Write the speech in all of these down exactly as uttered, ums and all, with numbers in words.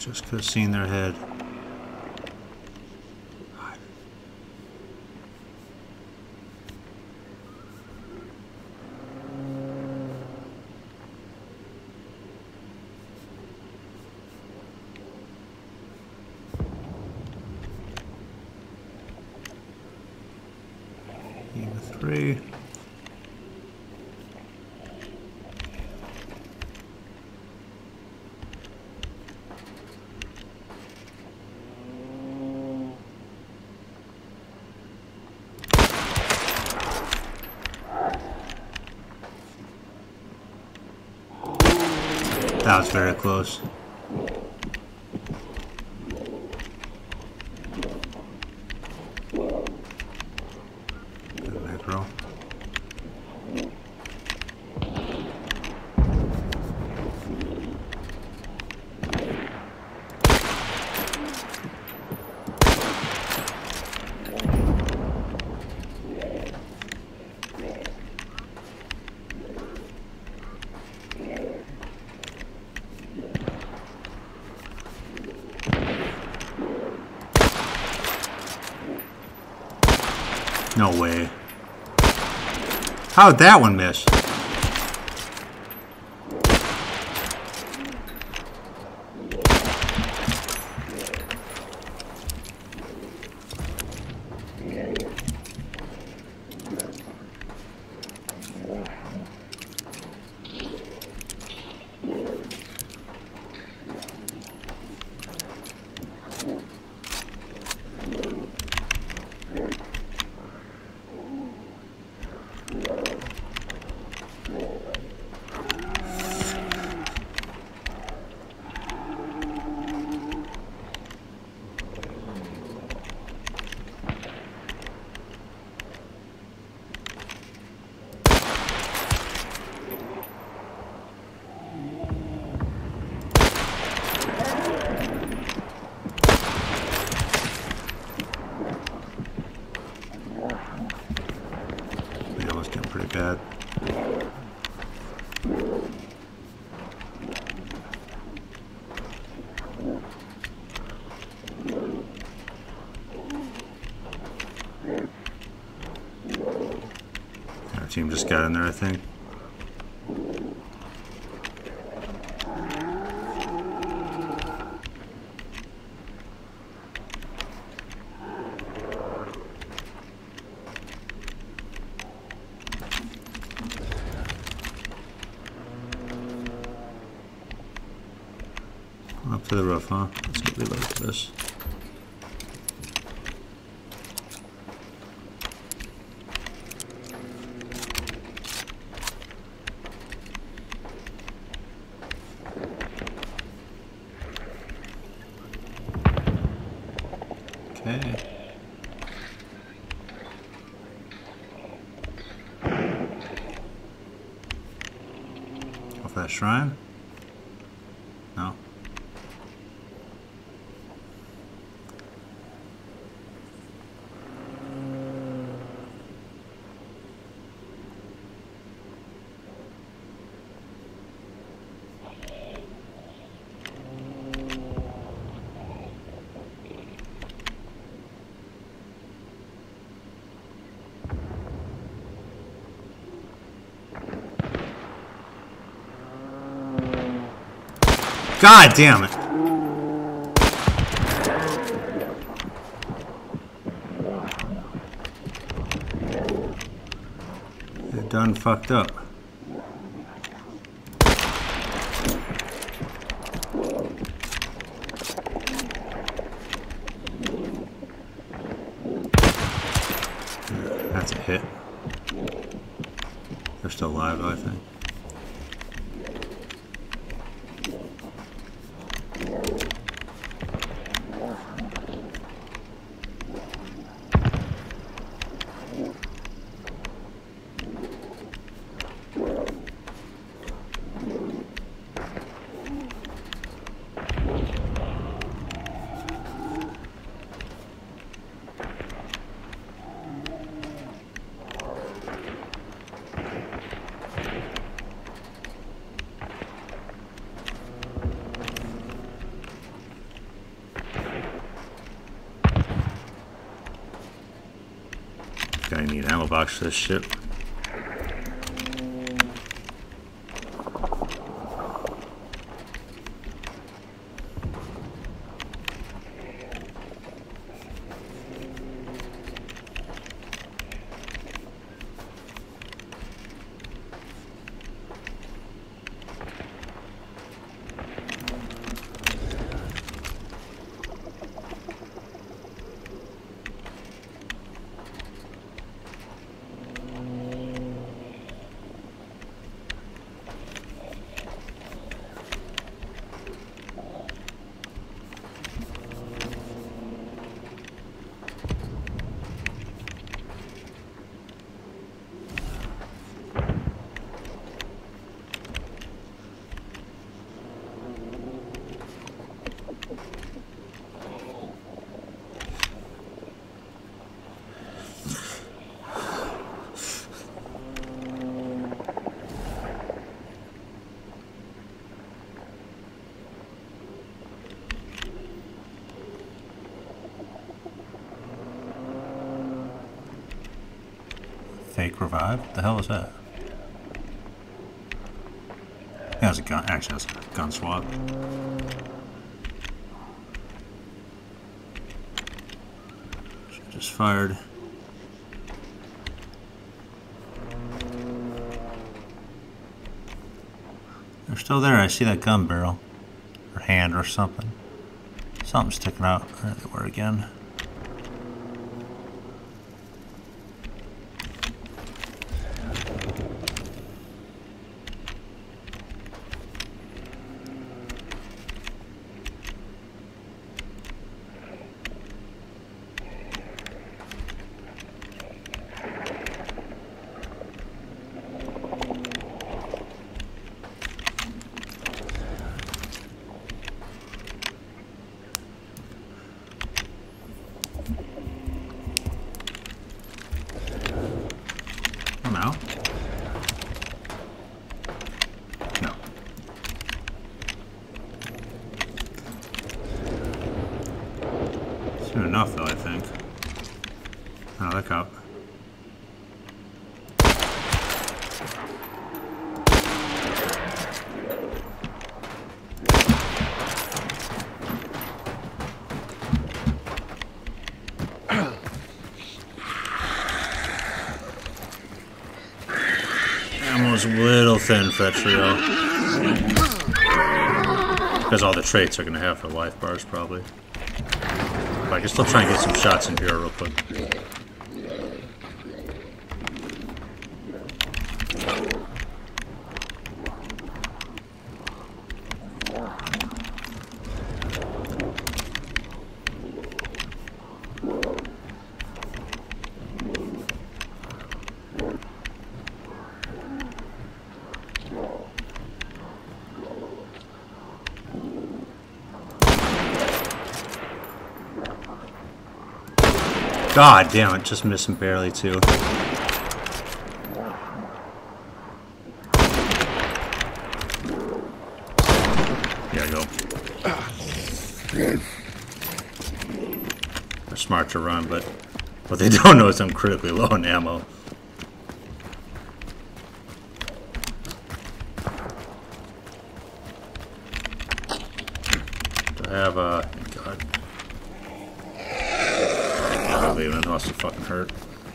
Just could have seen their head. Three. That was very close. No way. How'd that one miss? Pretty bad. Our team just got in there, I think. Up to the roof, huh? Let's get reload for this. Okay. Off that shrine? No. God damn it. They're done fucked up. That's a hit. They're still alive, I think. Guy need ammo box for this shit. Fake revive? What the hell is that? Yeah, it's a gun. Actually, that's a gun swap. Just fired. They're still there. I see that gun barrel. Or hand or something. Something sticking out. There they were again. No. No. Soon enough, though, I think. Another cup. Ammo's a little thin for that trio. Because all the traits are going to have for life bars, probably. But I can still try and get some shots in here real quick. God damn it, just missed him barely too. There you go. They're smart to run, but what they don't know is I'm critically low on ammo. Do I have a... God. It must have fucking hurt.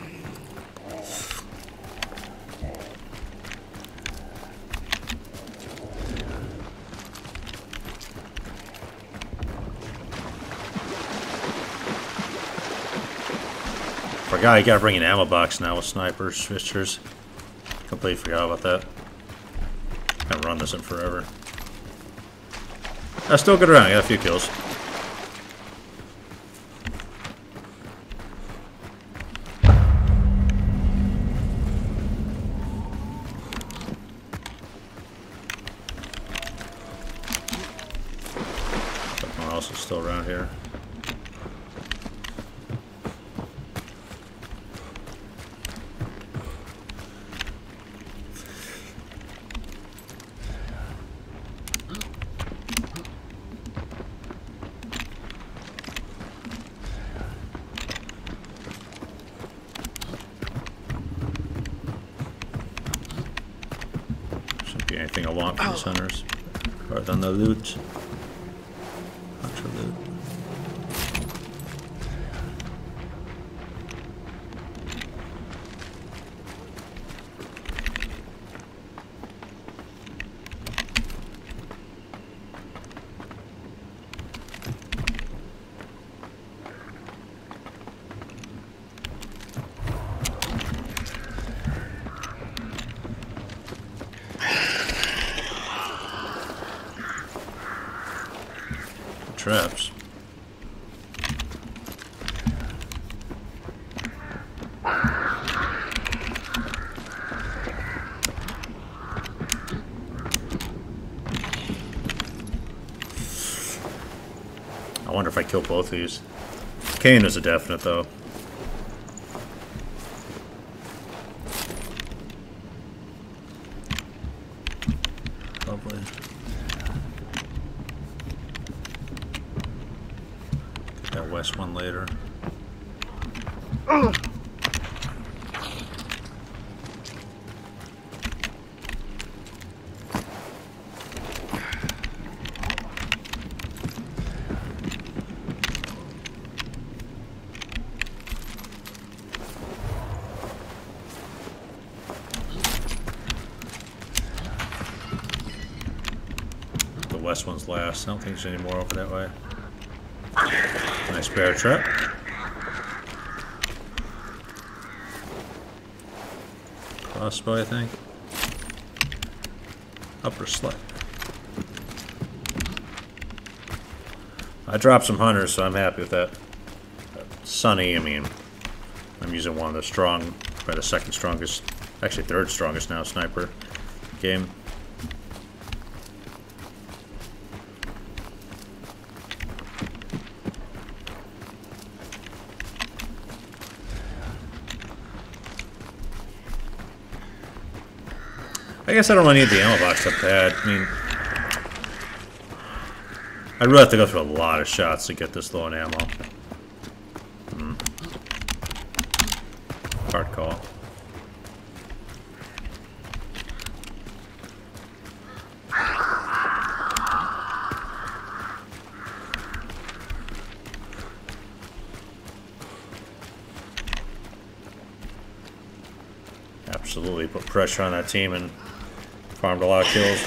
Forgot you gotta bring an ammo box now with snipers, switchers. Completely forgot about that. Haven't run this in forever. I still good around, I got a few kills. Else is still around here. want from these hunters. Rather than the loot. Hunter loot. Traps. I wonder if I kill both of these. Kane is a definite though. Lovely. That west one later. Ugh. The west one's last. I don't think there's any more over that way. Nice bear trap. Crossbow, I think. Upper slip. I dropped some hunters, so I'm happy with that. Sunny, I mean, I'm using one of the strong, probably the second strongest, actually third strongest now, sniper game. I guess I don't really need the ammo box that bad. I mean, I'd really have to go through a lot of shots to get this low on ammo. Hmm. Hard call. Absolutely put pressure on that team and farmed a lot of kills.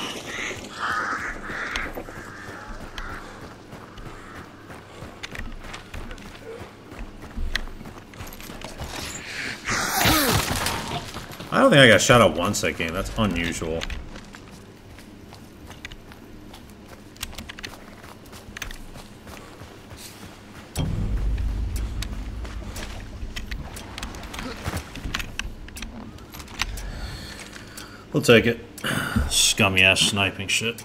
I don't think I got shot at once that game. That's unusual. We'll take it. Scummy ass sniping shit.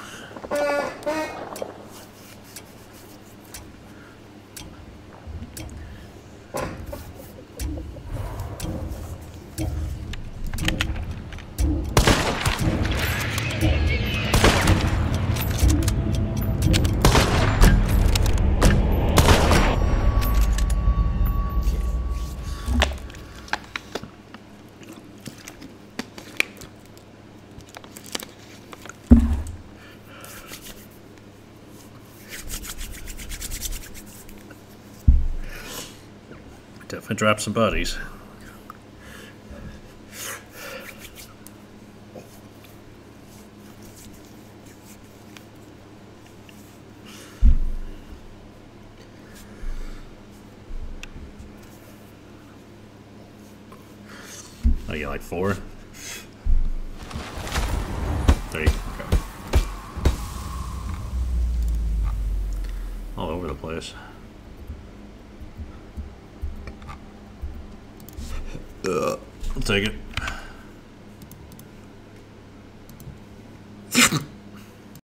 Definitely drop some buddies. Oh, you get like four? Three. Okay. All over the place. Uh, I'll take it.